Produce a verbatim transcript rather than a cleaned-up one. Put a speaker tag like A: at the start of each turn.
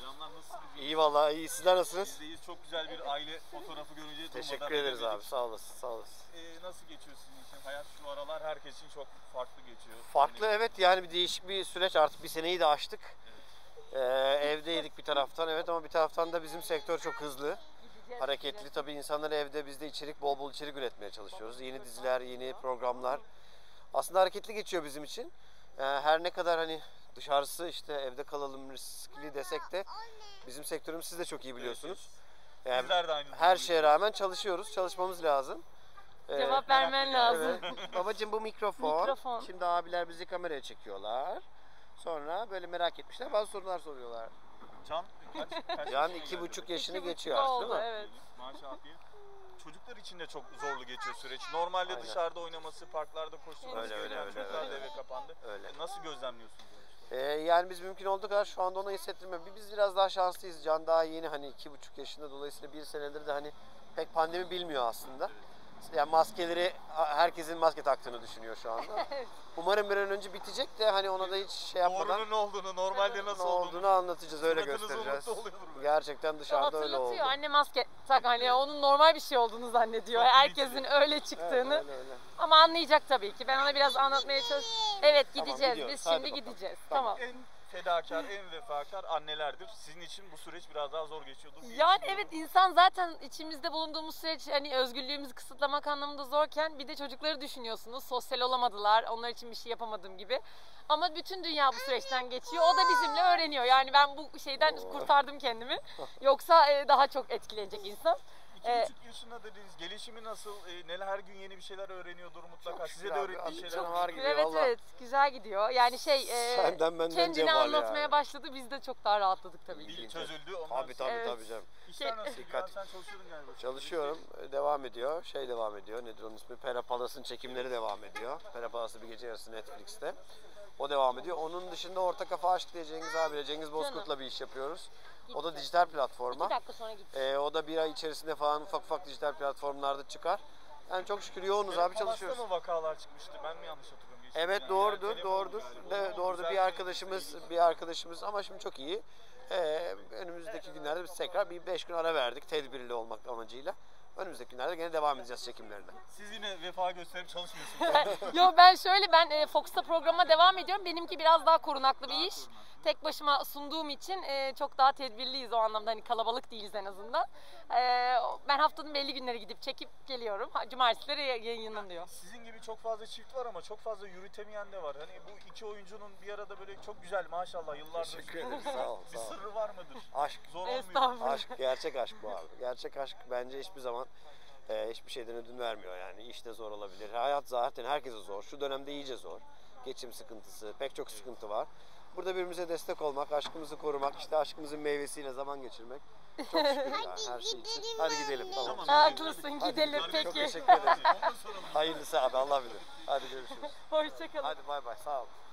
A: Selamlar, nasılsınız?
B: İyi vallahi iyi. Sizler nasılsınız?
A: Bizdeyiz. Çok güzel bir aile fotoğrafı görünce
B: Teşekkür ederiz abi. Sağ olasın. Sağ olasın.
A: Ee, nasıl geçiyor sizin için? Hayat şu aralar herkes için çok farklı geçiyor.
B: Farklı
A: Yani...
B: evet, yani bir değişik bir süreç, artık bir seneyi de aştık. Evet. Ee, evdeydik bir taraftan, evet, ama bir taraftan da bizim sektör çok hızlı. Hareketli tabii, insanlar evde, biz de içerik, bol bol içerik üretmeye çalışıyoruz. Yeni diziler, yeni programlar. Aslında hareketli geçiyor bizim için. Ee, her ne kadar hani dışarısı işte evde kalalım riskli desek de bizim sektörümüz siz de çok iyi biliyorsunuz. Yani
A: Bizler de aynı
B: her şeye rağmen çalışıyoruz, çalışmamız lazım. Ee,
C: Cevap vermen lazım.
B: Evet. Babacığım bu mikrofon.
C: Mikrofon.
B: Şimdi abiler bizi kameraya çekiyorlar. Sonra böyle merak etmişler, bazı sorular soruyorlar.
A: Can kaç, kaç
B: Can
A: yaşına
B: iki
A: geldi?
B: buçuk yaşını
C: İki
B: geçiyor
C: buçuk
B: artık, değil
C: oldu,
B: mi?
C: evet.
A: Maşallah diye. Çocuklar için de çok zorlu geçiyor süreç. Normalde
B: Aynen.
A: dışarıda oynaması, parklarda koşturması
B: Öyle, öyle,
A: gereken
B: öyle,
A: çocuklar
B: öyle.
A: da eve kapandı.
B: Öyle.
A: E, Nasıl gözlemliyorsunuz?
B: Ee, yani biz mümkün olduğu kadar şu anda ona hissettirmiyor. Biz biraz daha şanslıyız. Can daha yeni, hani iki buçuk yaşında, dolayısıyla bir senedir de hani pek pandemi bilmiyor aslında. Yani maskeleri, herkesin maske taktığını düşünüyor şu anda. Umarım bir an önce bitecek de hani ona da hiç şey yapmadan
A: Doğrunun ne olduğunu, normalde
B: ne
A: nasıl
B: olduğunu
A: olduğunu
B: anlatacağız, öyle
A: Suratınızı
B: göstereceğiz.
A: unuttu oluyordur belki.
B: Gerçekten dışarıda öyle oldu.
C: Hatırlatıyor, anne maske tak, hani onun normal bir şey olduğunu zannediyor.
A: Çok
C: Herkesin
A: bilinçli.
C: öyle
B: Evet,
C: çıktığını.
B: öyle, öyle.
C: Ama anlayacak tabii ki. Ben ona biraz anlatmaya çalışıyorum. Evet,
B: Tamam,
C: gideceğiz.
B: gidiyoruz.
C: Biz
B: Hadi
C: şimdi
B: bakalım.
C: gideceğiz.
B: Tamam.
C: Tamam.
A: En fedakar, en vefakar annelerdir. Sizin için bu süreç biraz daha zor geçiyordur diye
C: Yani
A: düşünüyorum.
C: evet, insan zaten içimizde bulunduğumuz süreç hani özgürlüğümüzü kısıtlamak anlamında zorken bir de çocukları düşünüyorsunuz. Sosyal olamadılar. Onlar için bir şey yapamadım gibi. Ama bütün dünya bu süreçten geçiyor. O da bizimle öğreniyor. Yani ben bu şeyden kurtardım kendimi. Yoksa e, daha çok etkileyecek insan.
A: İki
C: Ee,
A: buçuk yaşında dediniz. Gelişimi nasıl? E, neler, her gün yeni bir şeyler öğreniyordur mutlaka.
B: Çok
A: Size
B: şükür
A: de
B: abi,
A: öğrettiği
B: çok
A: şeyler
B: var
A: var.
B: gibi.
C: Evet
B: vallahi.
C: evet, güzel gidiyor. Yani şey e,
B: Senden benden
C: kendini
B: Cemal
C: anlatmaya
B: yani.
C: başladı. Biz de çok daha rahatladık tabii ki.
A: Dil çözüldü. Ondan
B: Tabii tabii
C: Evet.
B: tabii canım.
A: İşler nasıl?
B: Dikkat.
A: Dikkat. Sen çalışıyordun galiba.
B: Çalışıyorum, devam ediyor. Şey devam ediyor, nedir onun ismi? Pera Palas'ın çekimleri devam ediyor. Pera Palas'ı bir gece yarısı Netflix'te. O devam ediyor. Onun dışında Orta Kafa Aşk diye Cengiz abiyle, Cengiz Bozkurt'la bir iş yapıyoruz. O da dijital platforma.
C: İki dakika sonra gideceğiz.
B: Ee, o da bir ay içerisinde falan ufak ufak dijital platformlarda çıkar. Yani çok şükür yoğunuz abi, çalışıyoruz.
A: mı vakalar çıkmıştı? Ben mi yanlış hatırlıyorum? Geçti
B: Evet
A: yani.
B: doğrudur,
A: Erteleme
B: doğrudur.
A: oldu galiba.
B: Evet doğrudur.
A: Güzel
B: Bir arkadaşımız, bir arkadaşımız ama şimdi çok iyi. Ee, önümüzdeki günlerde biz tekrar bir beş gün ara verdik tedbirli olmak amacıyla. Önümüzdeki günlerde gene devam edeceğiz çekimlerine.
A: Siz yine vefa gösterip çalışmıyorsunuz.
C: Yo, ben şöyle, ben e, Fox'ta programa devam ediyorum. Benimki biraz daha korunaklı bir
A: Daha
C: iş.
A: korunaklı.
C: Tek başıma sunduğum için e, çok daha tedbirliyiz o anlamda, hani kalabalık değiliz en azından. E, ben haftanın belli günleri gidip çekip geliyorum. Ha, cumartesileri yayınlanıyor.
A: Sizin gibi çok fazla çift var ama çok fazla yürütemeyen de var. Hani bu iki oyuncunun bir arada böyle çok güzel maşallah yıllardır.
B: Teşekkür ederim, sağ ol,
A: Bir
B: sağ ol.
A: sırrı var mıdır?
B: Aşk.
A: Zor olmuyor.
C: Estağfurullah.
B: Aşk, gerçek aşk bu abi. Gerçek aşk bence hiçbir zaman e, hiçbir şeyden ödün vermiyor yani. İşte zor olabilir. Hayat zaten herkese zor. Şu dönemde iyice zor. Geçim sıkıntısı, pek çok sıkıntı var. Burada birbirimize destek olmak, aşkımızı korumak, işte aşkımızın meyvesiyle zaman geçirmek. Çok şükür ya, her şey için. Hadi gidelim, tamam.
C: Haklısın, gidelim
B: Çok
C: peki.
B: teşekkür ederim. Hayırlısı abi, Allah bilir. Hadi görüşürüz.
C: Hoşçakalın.
B: Hadi bay bay, sağ ol.